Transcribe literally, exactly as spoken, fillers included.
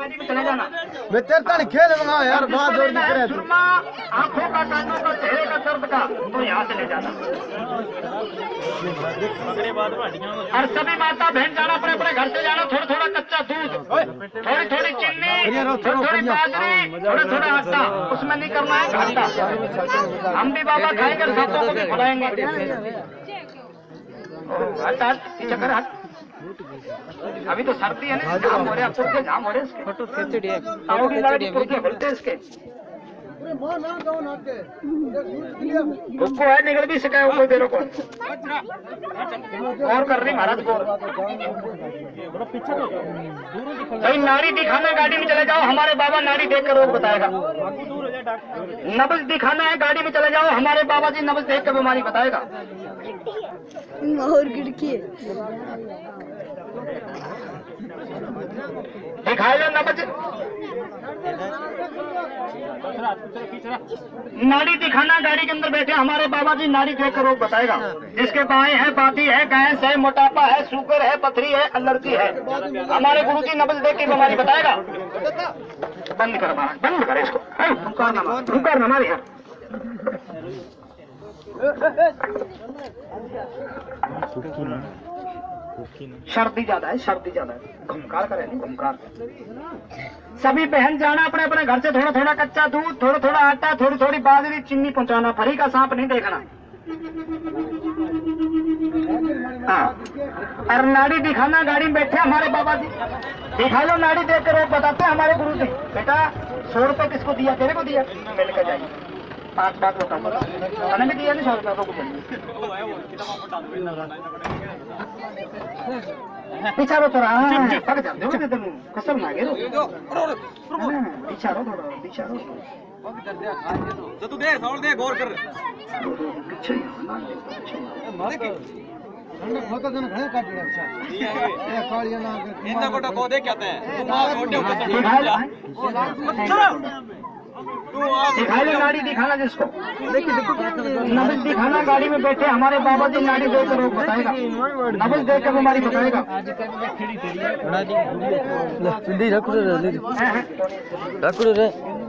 गाड़ी में चले जाना। मैं तेरे तन खेल रहा यार, बात और दिख रहा है। सुरमा आंखों का, कानों का, चेहरे का दर्द का तो यहाँ से ले जाना। और सभी माता बहन जाना अपने अपने घर से जाना। थोड़ा थोड़ा कच्चा दूध, थोड़ी थोड़ी चीनी, थोड़ी थोड़ी बाजरी, थोड़ा थोड़ा आटा, उसमें नहीं करना है घाटा। हम भी बाबा खाएंगे, साथों को भी खिलाएंगे। हट हट पीछे कर हट। अभी तो सर्दी है ना, जाम हो रहे हैं, पुरखे जाम हो रहे हैं इसके। ताऊ की गाड़ी पुरखे खुलते हैं इसके। उसको है निकल भी सका कोई देर को और कर रही महाराज को। भाई नाड़ी दिखाना, गाड़ी में चले जाओ, हमारे बाबा नाड़ी देख कर रोग बताएगा। नब्ज दिखाना है, गाड़ी में चले जाओ, हमारे बाबा जी नब्ज देख कर बीमारी बताएगा। और खिड़की दिखा लो नब्ज। नाड़ी दिखाना, गाड़ी के अंदर बैठे हमारे बाबा जी नाड़ी देख कर रोग बताएगा। जिसके बाएं है, बाती है, गैस है, मोटापा है, शुगर है, पथरी है, एलर्जी है, हमारे गुरु जी नब्ज देख के बीमारी बताएगा। बंद कर महाराज, बंद कर इसको। रुकर ना मारे सर्दी ज्यादा है, सर्दी ज्यादा है, घुमकार करे नहीं, घुमकार। सभी बहन जाना अपने अपने घर से, थोड़ा थोड़ा कच्चा दूध, थोड़ा थोड़ा आटा, थोड़ी थोड़ी बाजरी, चीनी पहुंचाना। फरी का सांप नहीं देखना। हाँ, और नाड़ी दिखाना, गाड़ी में बैठे हमारे बाबा जी, दिखा लो नाड़ी देख कर बताते हैं हमारे गुरु जी। बेटा सौ रुपए किसको दिया, तेरे को दिया, मिलकर जाइए। पांच बात बताऊंगा, मैंने भी दिया नहीं सौ रुपये को। बिचारो तो रहा है, पक जाते हो तुम, कसम ना गिरो। बिचारो थोड़ा, बिचारो तू दे सौल दे, गौर कर। इतना कोटा को दे क्या है दिखा लो नाड़ी दिखाना जिसको। नब्ज दिखाना, गाड़ी में बैठे हमारे बाबा जी नाड़ी देख कर बताएगा। नब्ज देख कर बीमारी बताएगा। रखो रे